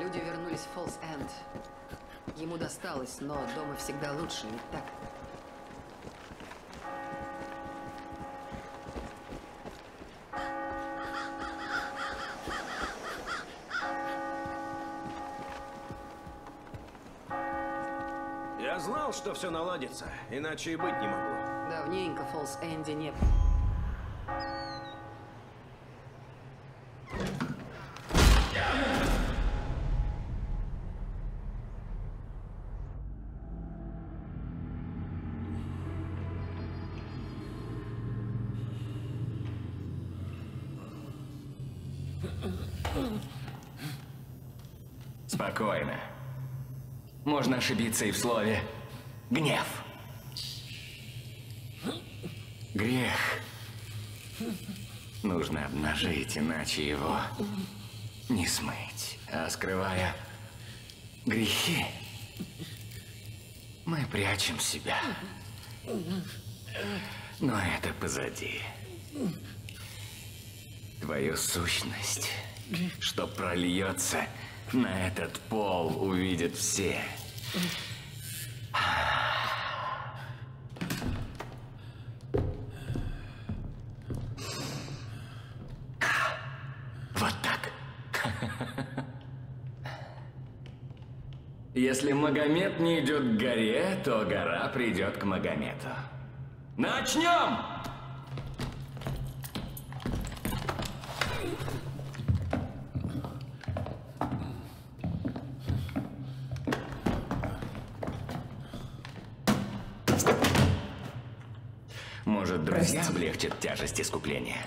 Люди вернулись в Фолс-Энд. Ему досталось, но дома всегда лучше, ведь так? Я знал, что все наладится, иначе и быть не могло. Давненько в Фолс-Энде не... Спокойно. Можно ошибиться и в слове «гнев». Грех нужно обнажить, иначе его не смыть. А скрывая грехи, мы прячем себя. Но это позади. Твою сущность, что прольется на этот пол, увидят все. Вот так. Если Магомед не идет к горе, то гора придет к Магомету. Начнем! Может, друзья облегчат тяжесть искупления?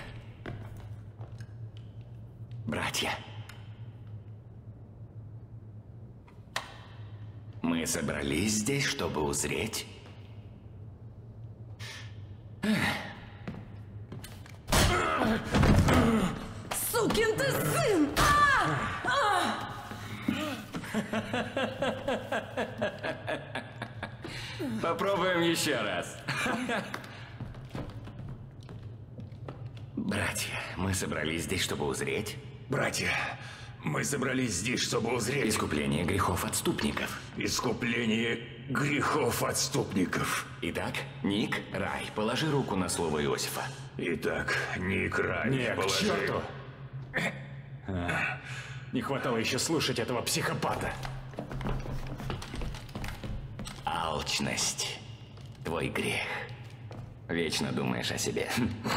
Братья. Мы собрались здесь, чтобы узреть. Сукин ты сын! Попробуем еще раз. Братья, мы собрались здесь, чтобы узреть. Братья, мы собрались здесь, чтобы узреть Искупление грехов отступников. искупление грехов отступников. Итак, Ник, Рай, положи руку на слово Иосифа. Итак, Ник, Рай, К черту! Не хватало еще слушать этого психопата. Алчность. Твой грех. Вечно думаешь о себе.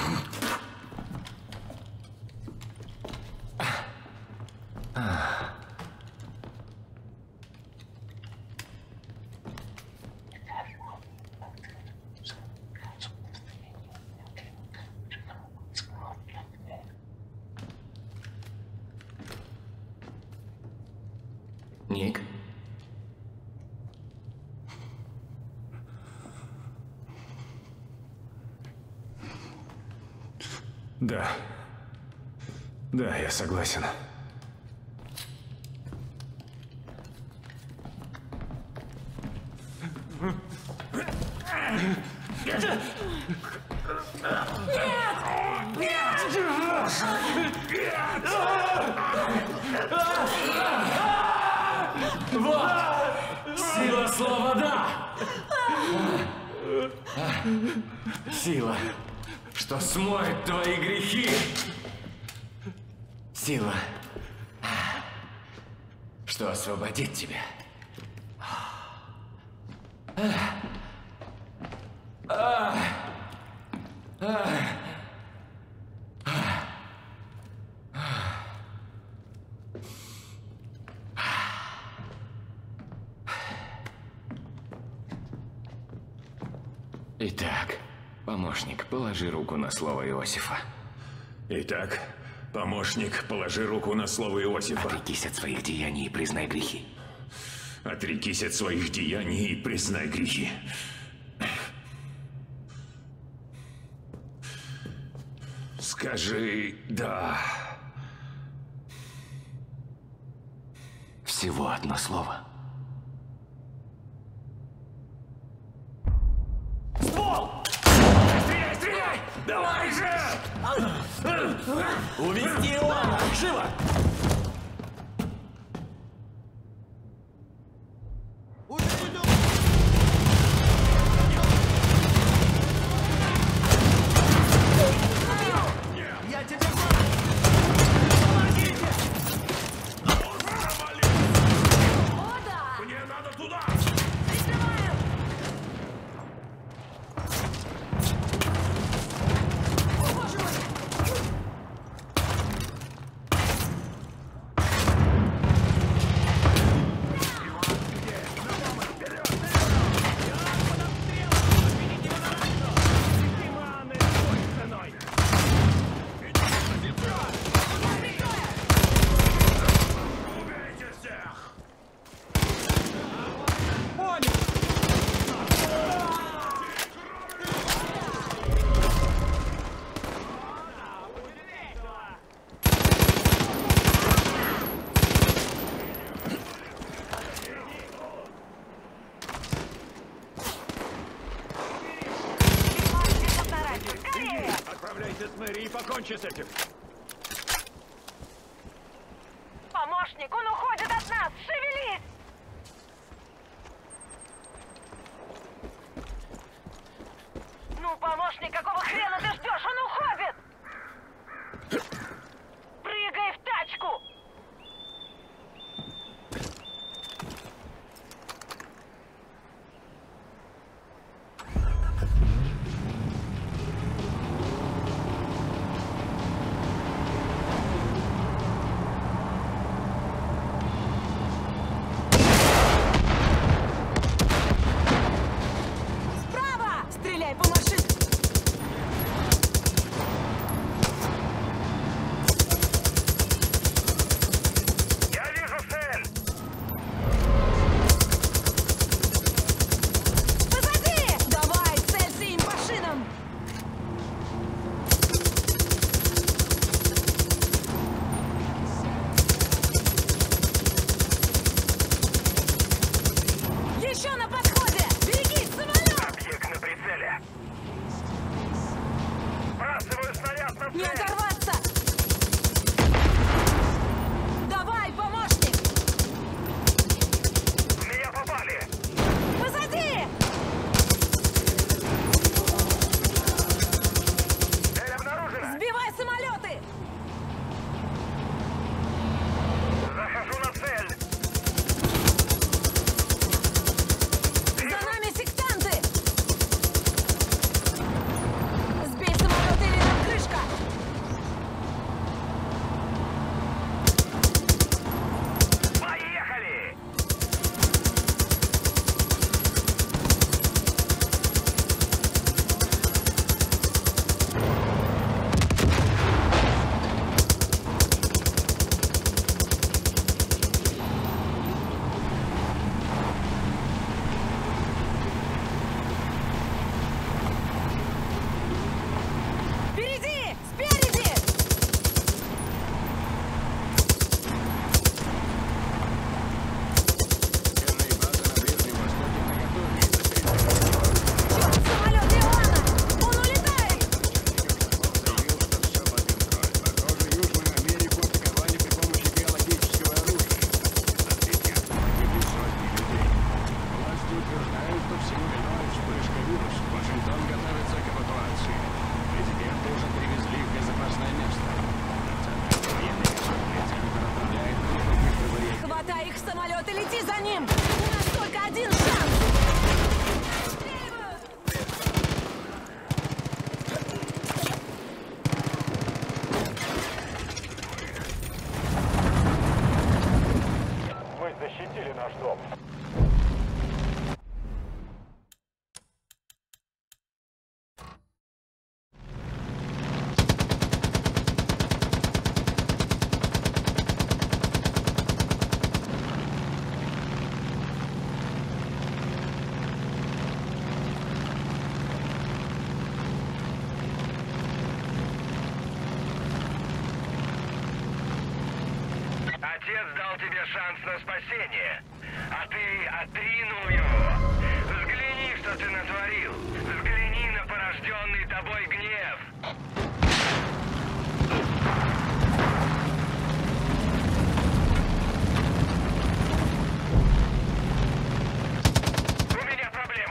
Ник? Да. Да, я согласен. Вот! Сила слова «да». Сила, что смоет твои грехи. Сила, что освободит тебя. Итак, помощник, положи руку на слово Иосифа. Итак, помощник, положи руку на слово Иосифа. Отрекись от своих деяний и признай грехи. Отрекись от своих деяний и признай грехи. Скажи «да». Всего одно слово. Ствол! Стреляй, стреляй! Давай же! Увести Иоанна! Живо! Покончи с этим. Помощник, он уходит от нас! Шевелись! Ну, помощник, какого хрена ты ждешь? Он уходит! Прыгай в тачку! Справа! Стреляй по машине! Я вижу цель! Позади! Давай, целься им по шинам! Еще на подходе! Берегись, самолет! Объект на прицеле. Сбрасываю снаряд на Не цель! оторваться! Давай, помощник! В меня попали! Позади! Цель обнаружена! Сбивай самолеты! Захожу на цель! За нами сектанты! Сбей самолеты или нам крышка! Поехали! Впереди! Спереди! Черт, самолет Иоанна! Он улетает! Хватай их в самолет и лети за ним! У нас только один шанс! Расстреливают! Вы защитили наш дом. Отец дал тебе шанс на спасение, а ты отринул его. Взгляни, что ты натворил. Взгляни на порожденный тобой гнев. У меня проблемы.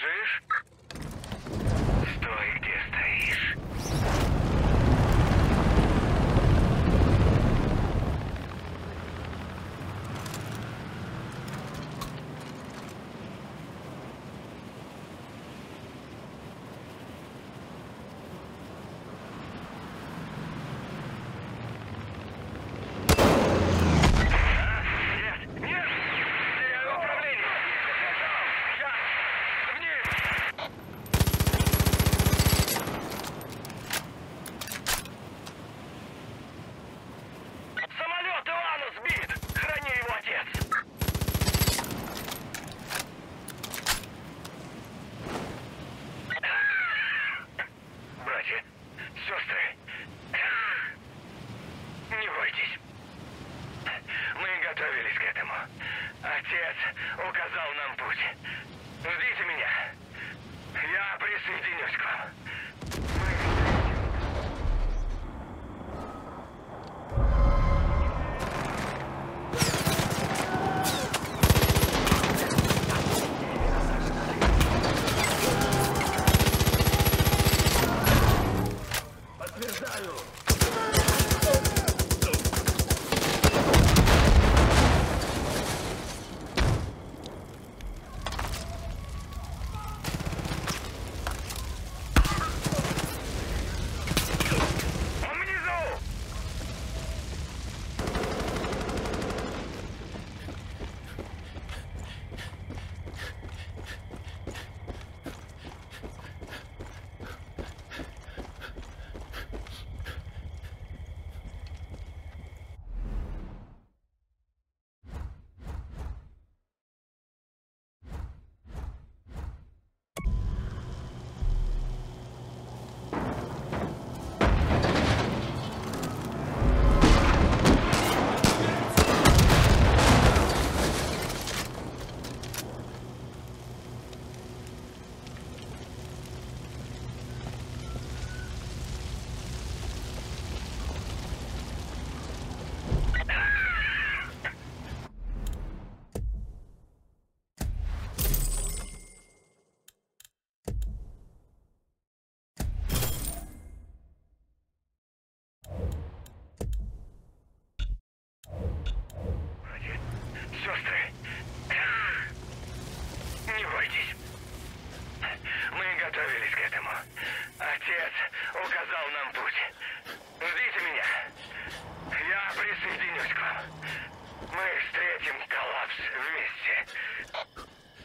Бежишь? Стой, где стоишь. Нет, нет! Теряю управление! Сейчас! Вниз! Самолет Ивану сбит! Храни его, отец! Братья, сестры, не бойтесь. Мы готовились к этому. Отец указал нам путь. Ждите меня. Я присоединюсь к вам. Подтверждаю. Он внизу! Сестры, не бойтесь. Мы готовились к этому. Отец указал нам путь. Ждите меня. Я присоединюсь к вам. Мы встретим коллапс вместе.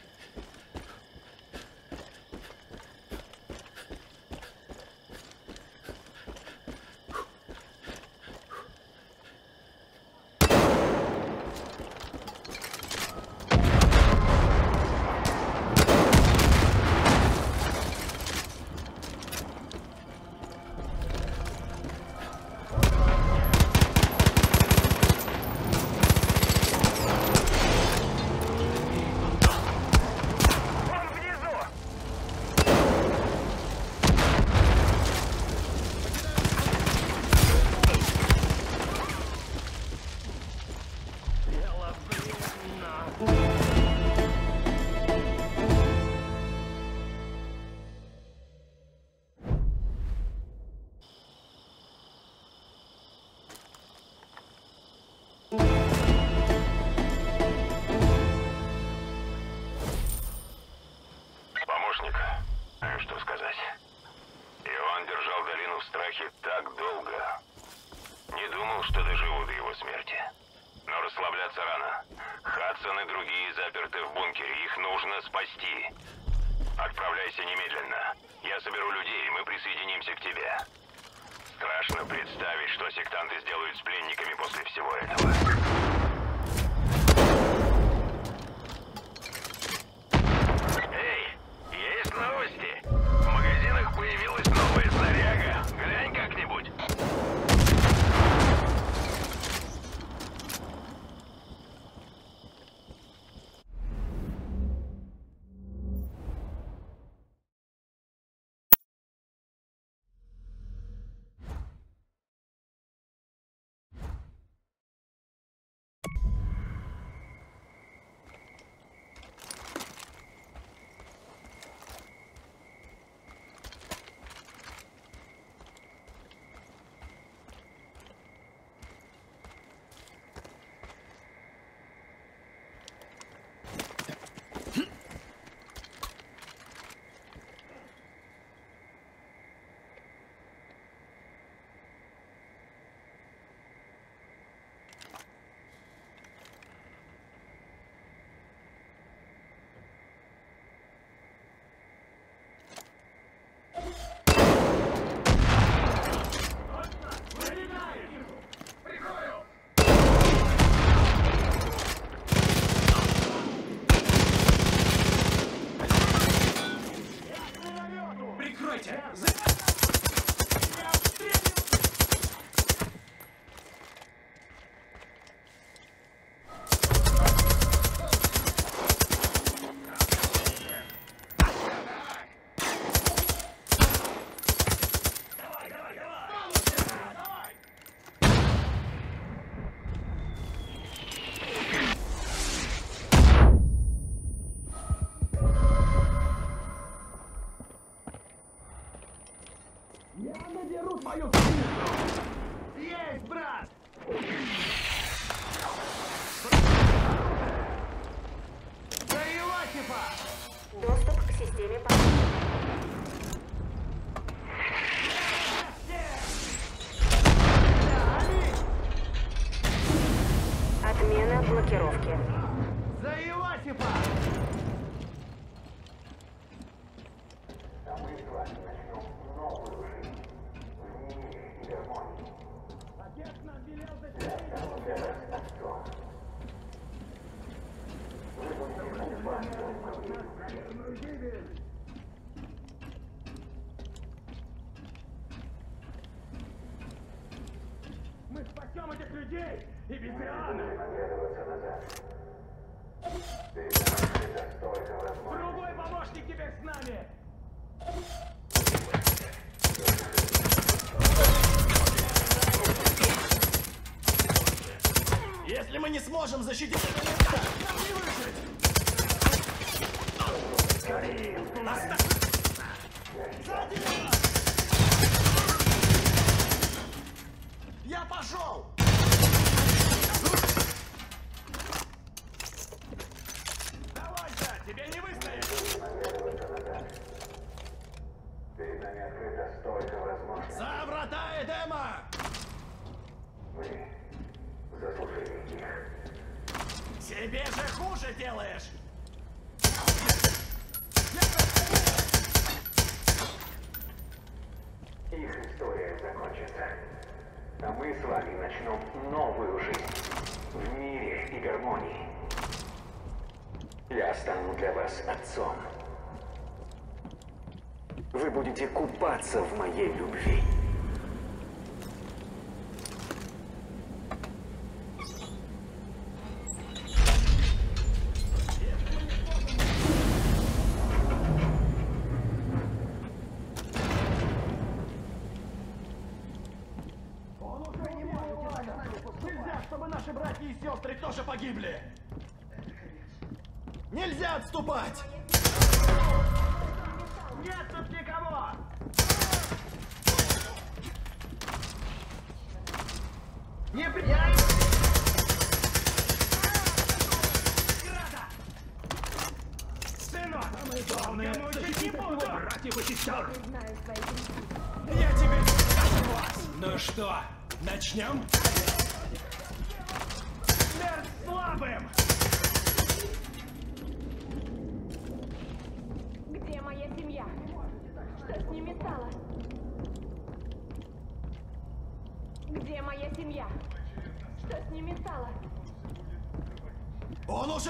Он внизу! Помощник, что сказать? Иван держал долину в страхе так долго. Не думал, что доживу до его смерти. Но расслабляться рано. Хадсон и другие заперты в бункере. Их нужно спасти. Отправляйся немедленно. Я соберу людей, и мы присоединимся к тебе. Страшно представить, что сектанты сделают с пленниками после всего этого. Эй, есть новости? В магазинах появилась новая снаряга. Глянь как-нибудь. Стойте! Есть, брат! Доступ к системе Отмена блокировки. За Иосифа! Мы спасем этих людей и без Иоанна! Другой помощник теперь с нами! Если мы не сможем защитить это место, нам не выжить! Я пошел! Давай-ка, тебе не выстоять! Перед нами открыто столько возможностей. За врата Эдема! Мы заслужили их. Себе же хуже делаешь! Их история закончится. А мы с вами начнем новую жизнь. В мире и гармонии. Я стану для вас отцом. Вы будете купаться в моей любви. Нельзя, чтобы наши братья и сестры тоже погибли! Нельзя отступать! Нет тут никого! Не приятно! Сынок! Главное, защитить его братьев и сестер! Я тебе не скажу вас! Ну что, начнем? Смерть слабым! Где моя семья? Что с ними стало? Где моя семья? Что с ними стало? Он уже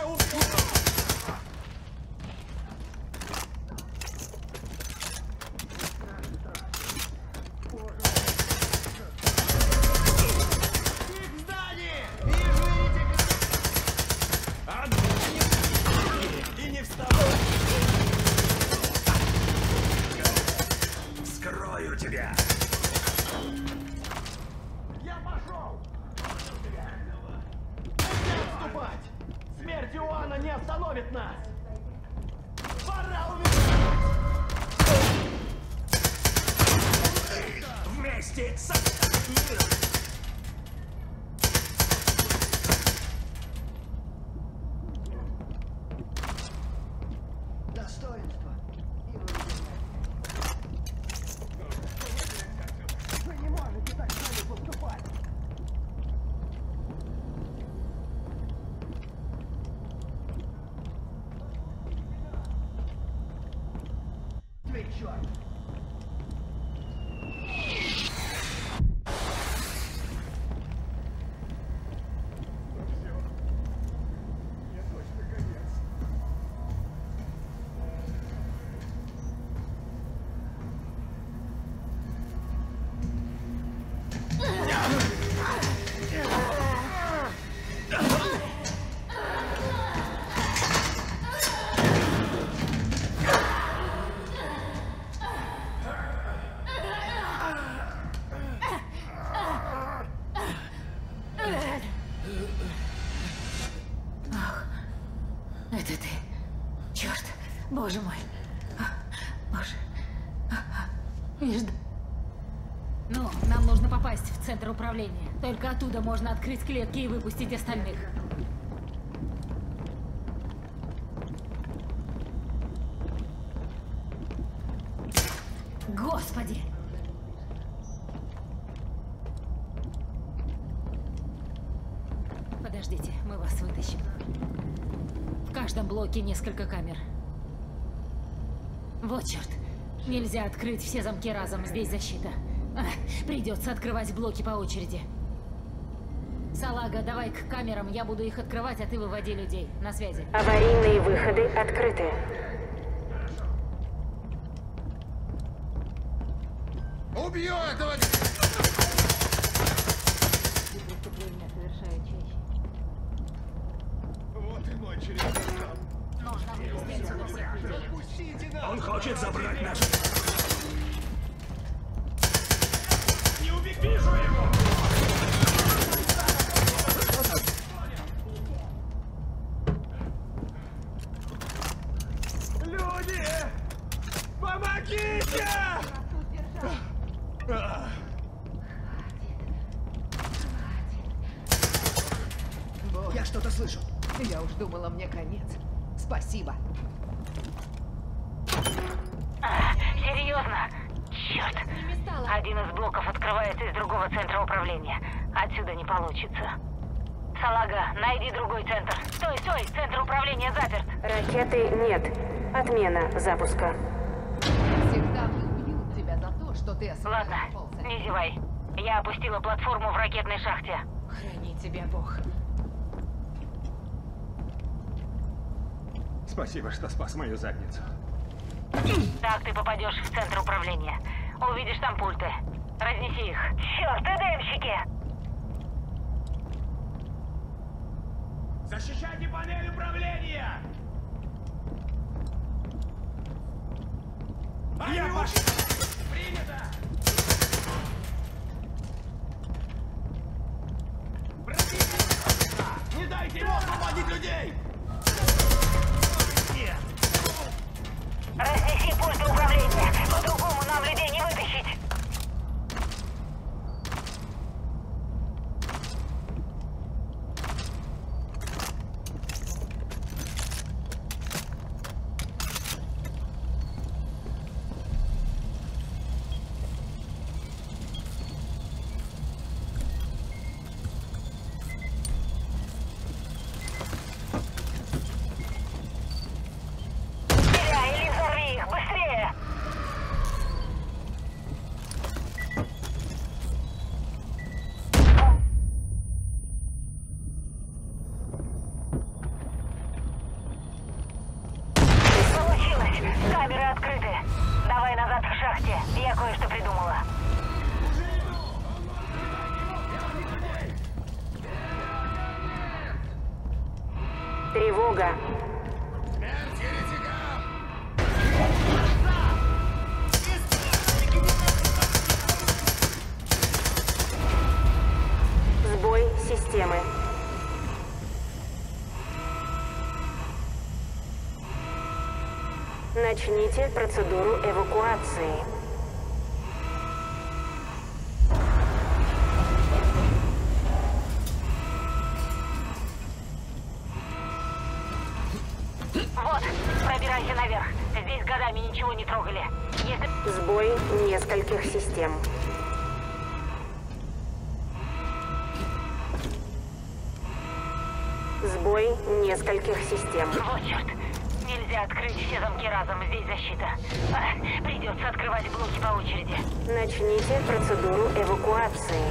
и не вставай! Скрою тебя! Я пошел! Нельзя отступать! Смерть Иоанна не остановит нас! Пора умереть! Вместе со миром! Достоинство. Вы не можете так с нами поступать. Ты черт. Боже мой. Боже. Вижда. Ну, нам нужно попасть в центр управления. Только оттуда можно открыть клетки и выпустить остальных. Господи! Подождите, мы вас вытащим. В каждом блоке несколько камер. Вот черт. Нельзя открыть все замки разом, здесь защита. Придется открывать блоки по очереди. Салага, давай к камерам, я буду их открывать, а ты выводи людей. На связи. Аварийные выходы открыты. Убью этого! Преступление совершают чаще. Вот и мой черед. Нужно вывести отсюда всех людей. Он хочет забрать наш... Не убей, вижу его! Люди! Помогите! Я что-то слышу. Я уж думала, мне конец. Спасибо. Серьезно? Черт. Один из блоков открывается из другого центра управления. Отсюда не получится. Салага, найди другой центр. Стой, стой! Центр управления заперт. Ракеты нет. Отмена запуска. Всегда убьют тебя за то, что ты Ладно, освободился. не зевай. Я опустила платформу в ракетной шахте. Храни тебя Бог. Спасибо, что спас мою задницу. Так ты попадешь в центр управления. Увидишь там пульты. Разнеси их. Черт, ЭДМщики! Защищайте панель управления! Я пошел! Принято! Не дайте ему освободить людей! Нет! Разнеси пульты управления. По-другому нам людей не вытащить. Стреляй или взорви их, быстрее! Получилось! Камеры открыты. Давай назад к шахте. Я кое-что придумала. Тревога. Сбой системы. Начните процедуру эвакуации. Вот, пробирайся наверх. Здесь годами ничего не трогали. Если... Сбой нескольких систем. Сбой нескольких систем. Вот черт. Нельзя открыть все замки разом. Здесь защита. Придется открывать блоки по очереди. Начните процедуру эвакуации.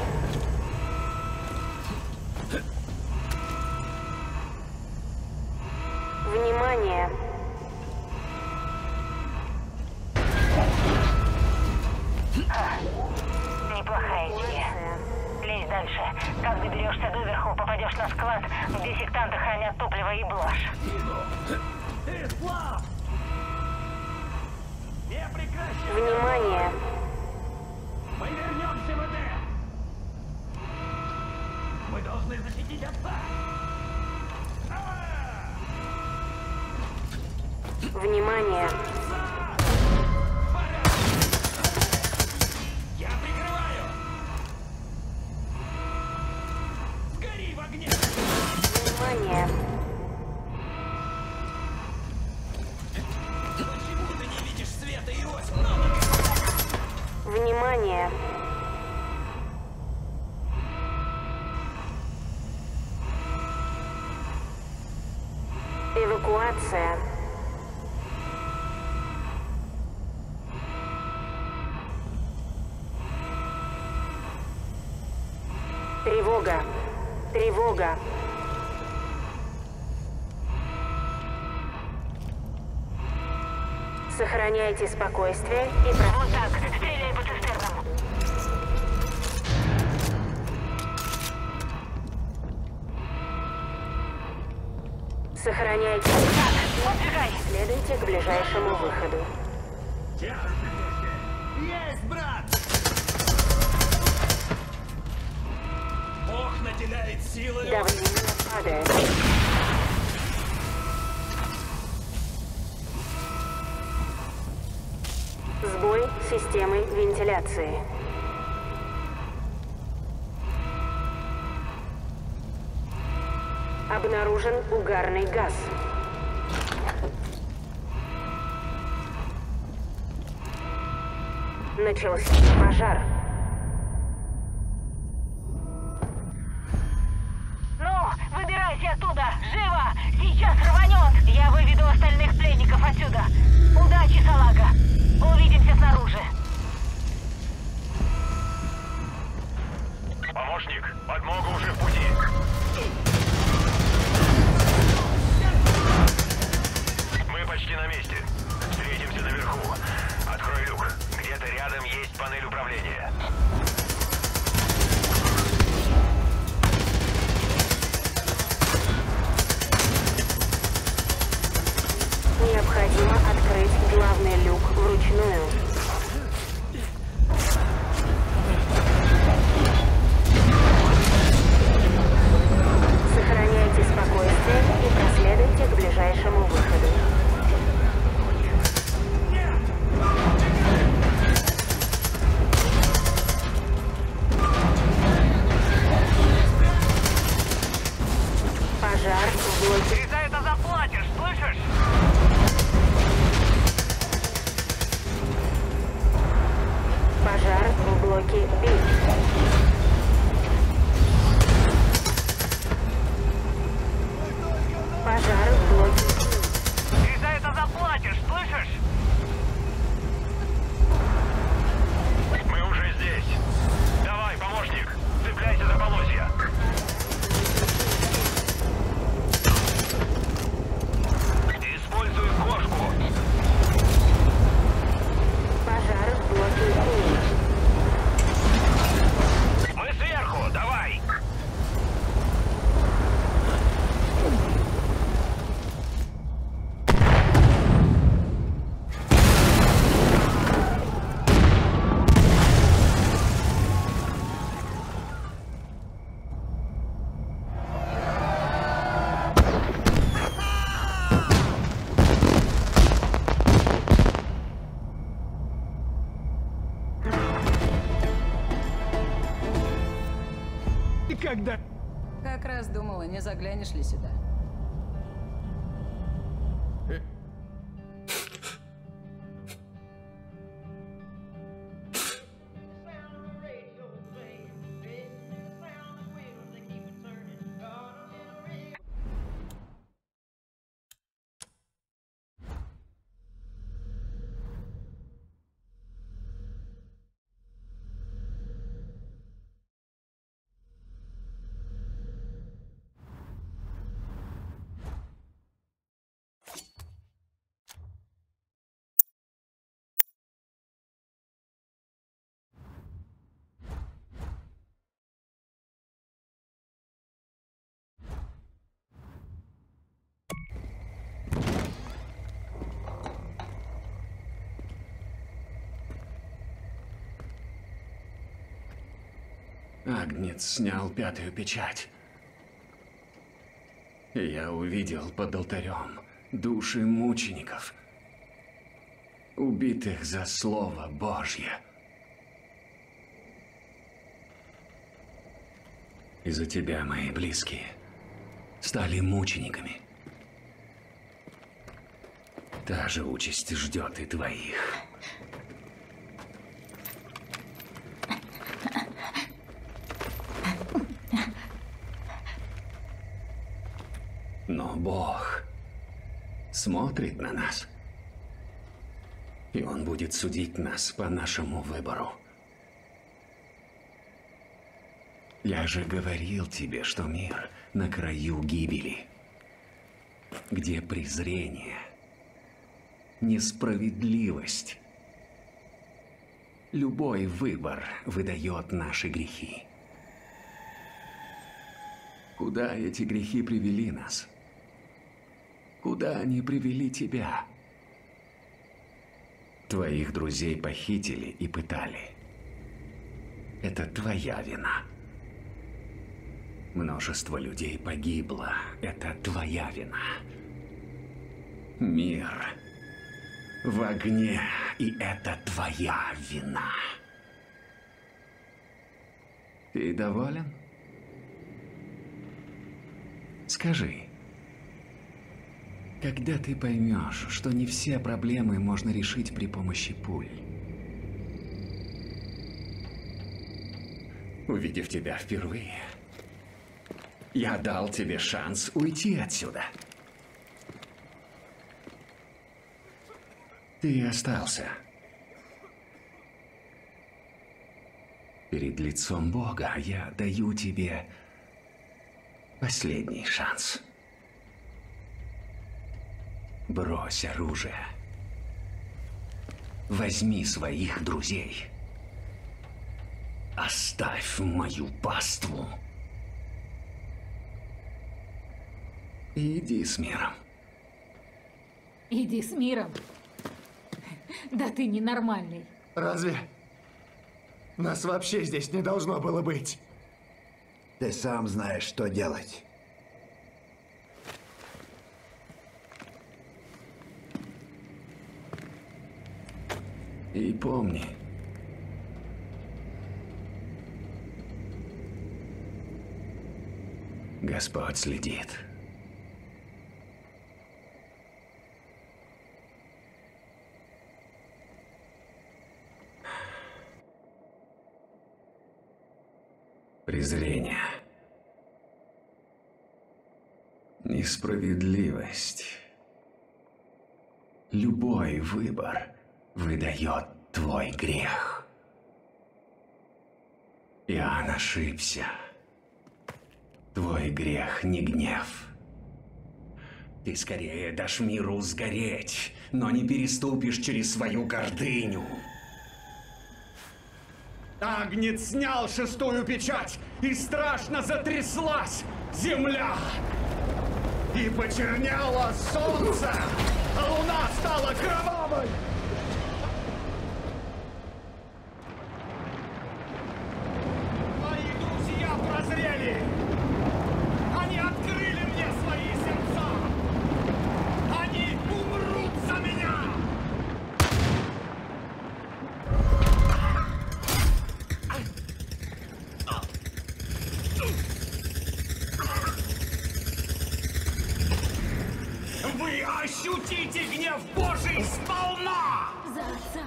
Внимание! Неплохая идея. Лезь дальше. Как доберешься доверху, попадешь на склад, где сектанты хранят топливо и блажь. Ты, Слав! Не прекращай! Внимание! Мы вернемся в ЭД! Мы должны защитить отца! Внимание! Я прикрываю! Сгори в огне! Внимание! Почему ты не видишь света, Иосиф? Внимание! Эвакуация. Тревога. Тревога. Сохраняйте спокойствие и Вот так, стреляй по цистернам. Сохраняйте. Подбегай. Следуйте к ближайшему выходу. Есть, брат! Бог наделяет силой. Давление падает. Сбой системы вентиляции. Обнаружен угарный газ. Начался пожар. Ну, выбирайся оттуда! Живо! Сейчас рванет! Я выведу остальных пленников отсюда! Удачи, салага! Увидимся снаружи! Помощник, подмога уже в пути. Мы почти на месте. Встретимся наверху. Открой люк. Где-то рядом есть панель управления. Необходимо открыть главный люк вручную. Сохраняйте спокойствие и проследуйте к ближайшему выходу. Пожар в блоке. Ты за это заплатишь, слышишь? Пожар в блоке B. Пожар в блоке. Ты за это заплатишь, слышишь? Мы уже здесь. Давай, помощник, цепляйся за полозья. Используй кошку. Пожар в блоке E. Мы сверху, давай. Когда... Как раз думала, не заглянешь ли сюда. Агнец снял пятую печать. И я увидел под алтарем души мучеников. убитых за Слово Божье. Из-за тебя мои близкие стали мучениками. Та же участь ждет и твоих. Но Бог смотрит на нас, и Он будет судить нас по нашему выбору. Я же говорил тебе, что мир на краю гибели, где презрение, несправедливость. Любой выбор выдает наши грехи. Куда эти грехи привели нас? Куда они привели тебя? Твоих друзей похитили и пытали. Это твоя вина. Множество людей погибло. Это твоя вина. Мир в огне, и это твоя вина. Ты доволен? Скажи, когда ты поймешь, что не все проблемы можно решить при помощи пуль? Увидев тебя впервые, я дал тебе шанс уйти отсюда. Ты остался. Перед лицом Бога я даю тебе последний шанс. Брось оружие. Возьми своих друзей. Оставь мою паству. И иди с миром. Иди с миром. Да ты ненормальный. Разве? Нас вообще здесь не должно было быть. Ты сам знаешь, что делать. И помни, Господь следит. Презрение, несправедливость. Любой выбор выдает твой грех. Иоанн ошибся. Твой грех не гнев. Ты скорее дашь миру сгореть, но не переступишь через свою гордыню. Агнец снял шестую печать, и страшно затряслась земля. И почернело солнце, а луна стала кровавой. Мои друзья прозрели. Они открыли мне свои сердца. Они умрут за меня. Вы ощутите гнев Божий сполна! За отца!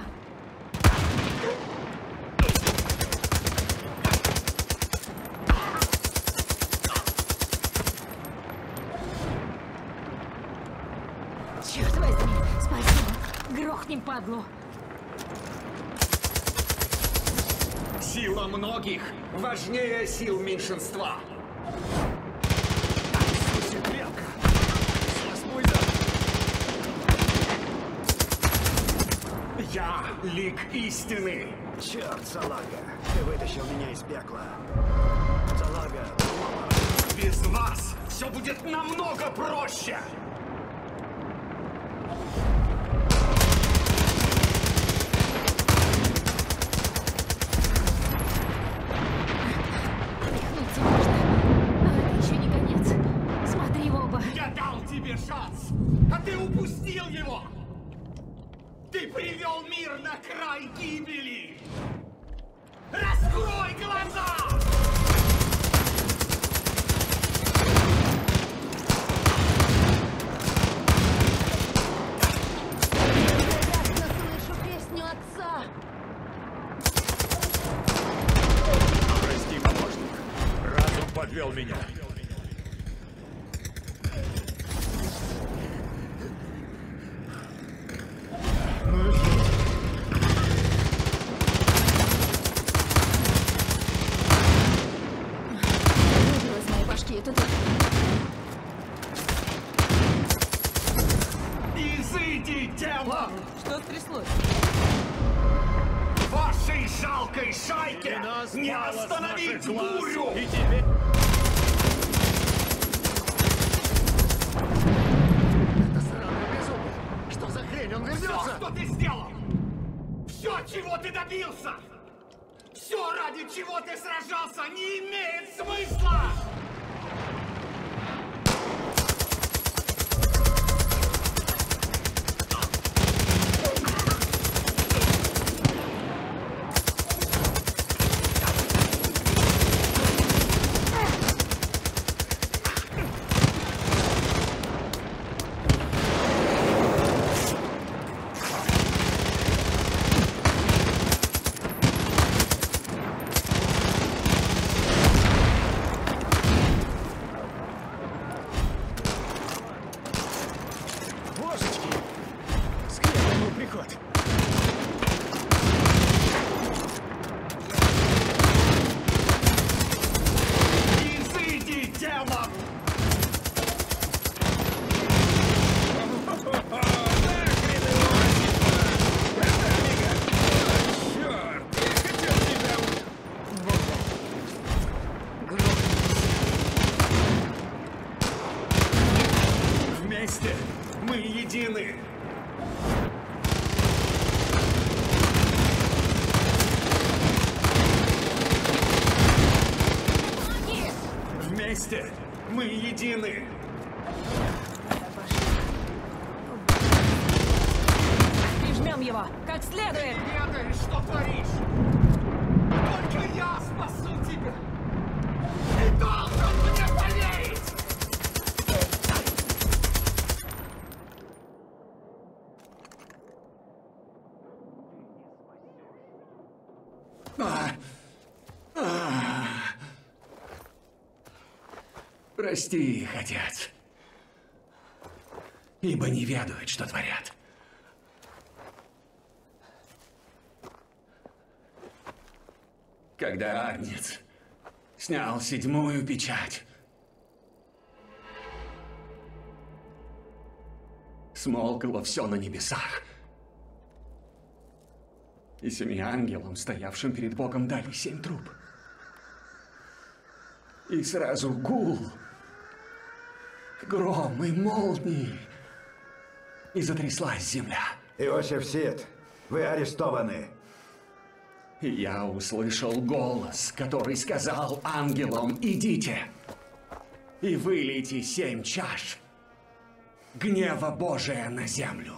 Черт возьми! Спасибо! Грохнем падлу! Сила многих важнее сил меньшинства. Я лик истины. Черт, Салага, ты вытащил меня из пекла. Салага, без вас все будет намного проще. Рехнуться можно, но это еще не конец. Смотри в оба. Я дал тебе шанс, а ты упустил его. Ты привел мир на край гибели! Раскрой глаза! Я слышу песню отца! Прости, помощник. Разум подвел меня. Выбило из моей башки это ты. Изыдите, тело! Что стряслось? Вашей жалкой шайке не остановить бурю! И тебе... Это сраное безумие. Что за хрень? Он Все, вернется? что ты сделал! Все, чего ты добился! Все, ради чего ты сражался, не имеет смысла! Божечки! Скверный был приход. Изыди, демон! Вместе мы едины. Вместе мы едины. Прижмем его, как следует! Ведаешь, что творишь! Только я спасу тебя! Ты должен мне поверить! Прости их, отец. Ибо не ведают, что творят. Когда Агнец снял 7-ю печать, смолкло все на небесах. И 7 ангелам, стоявшим перед Богом, дали 7 труб. И сразу гул, гром и молнии, и затряслась земля. Иосиф Сид, вы арестованы. И я услышал голос, который сказал ангелам: идите и вылейте 7 чаш гнева Божия на землю.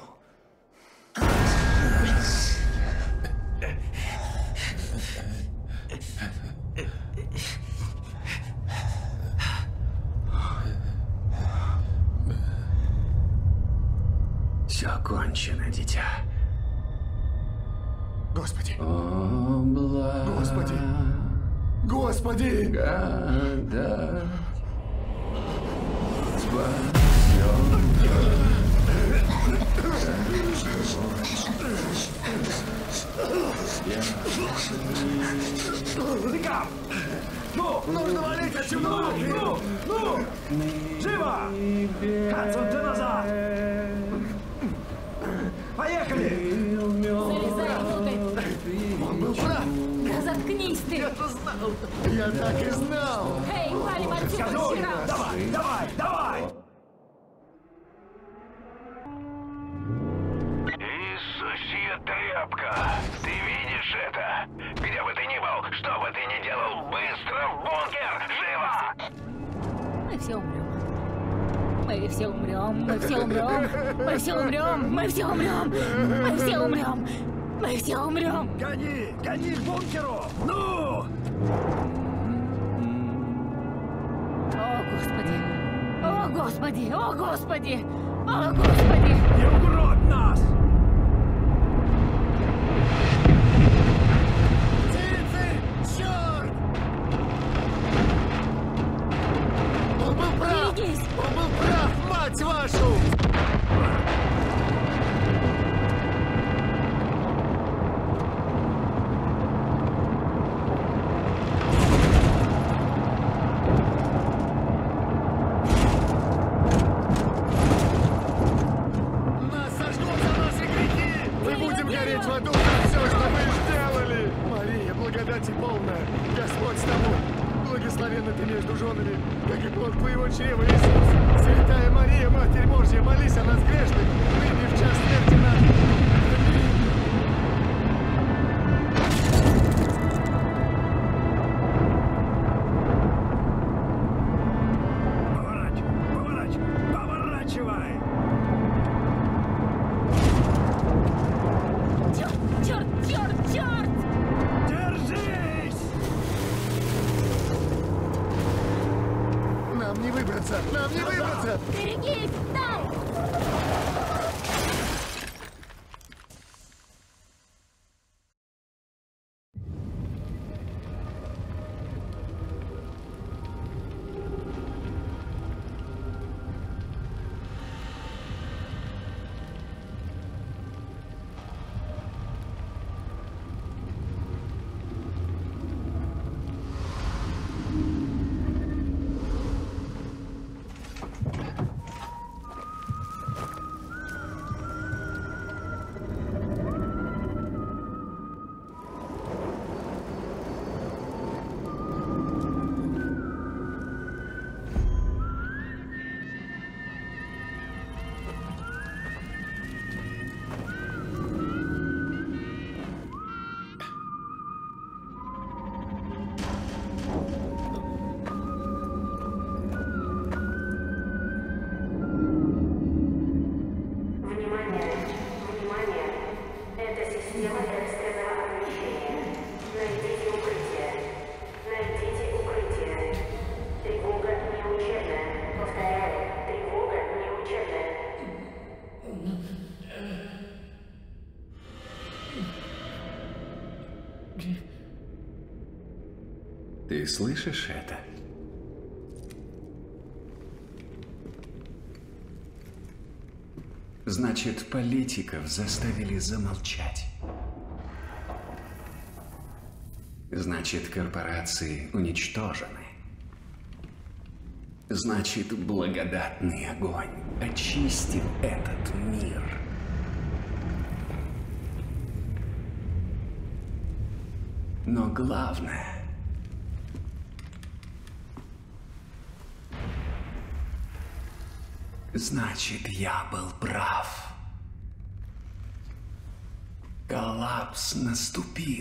Все кончено, дитя. Господи! Господи! Господи! Года Ну, нужно валить отсюда! Ну! Живо! Хадсон, ты назад! Поехали! Залезай внутрь! Он был прав! Да заткнись ты! Я-то знал! Я так и знал! Эй, валим отсюда! Скажу! Хера! Давай! Иисусья тряпка! Ты видишь это? Где бы ты ни был, что бы ты ни делал, быстро в бункер! Живо! Мы все умрем. Мы все умрем. Мы все умрем. Мы все умрем. Мы все умрем. Мы все умрем. Мы все умрем! Гони! Гони к бункеру! Ну! О, Господи! О, Господи! О, Господи! О, Господи! Не угробь нас! Черт! Он был прав! Берегись! Он был прав, мать вашу! Нас сожгут за наши грехи! Мы будем гореть в аду за все, что мы сделали! Мария, благодати полная, Господь с тобой! Благословенна ты между женами, как и плод твоего чрева, Иисус! Святая Мария, Матерь Божья, молись о нас грешных, ныне в час смерти нашей! Аминь! Поворачивай! Черт! Черт! Черт! Черт! Держись! Нам не выбраться! Нам не выбраться! Берегись! Дай! Внимание! Внимание! Это система экстренного оповещения. Найдите укрытие. Найдите укрытие. Тревога неучебная. Повторяю, тревога неучебная. Ты слышишь это? Значит, политиков заставили замолчать. Значит, корпорации уничтожены. Значит, благодатный огонь очистил этот мир. Но главное... Значит, я был прав. Коллапс наступил.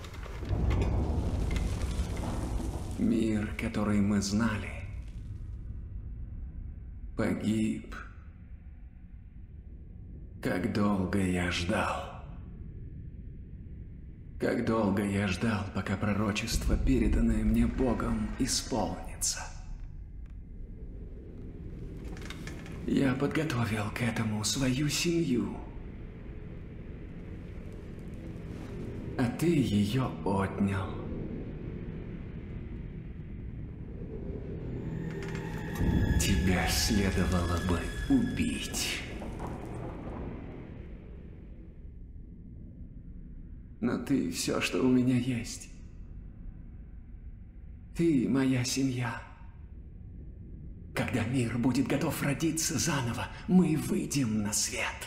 Мир, который мы знали, погиб. Как долго я ждал. Как долго я ждал, пока пророчество, переданное мне Богом, исполнится. Я подготовил к этому свою семью. А ты ее отнял. Тебя следовало бы убить. Но ты все, что у меня есть. Ты моя семья. Когда мир будет готов родиться заново, мы выйдем на свет.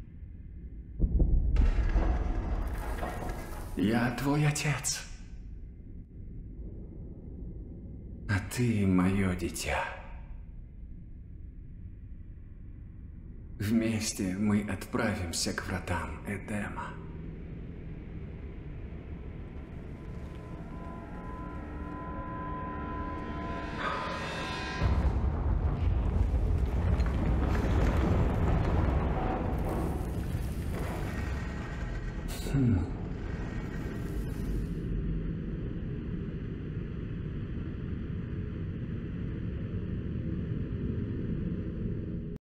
Я твой отец. А ты мое дитя. Вместе мы отправимся к вратам Эдема. Хм.